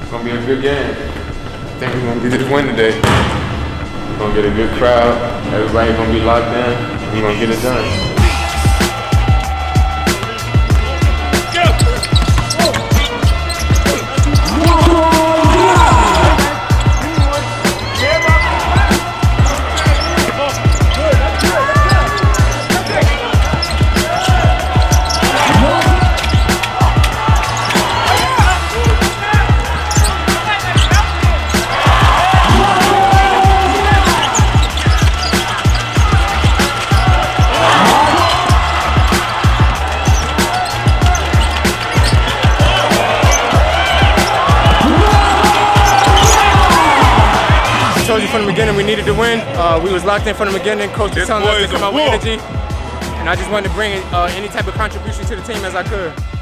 It's gonna be a good game. I think we're gonna get this win today. We're gonna get a good crowd. Everybody's gonna be locked in. We're gonna get it done. I told you from the beginning we needed to win. We was locked in from the beginning. Coach was telling us to come out with energy, and I just wanted to bring any type of contribution to the team as I could.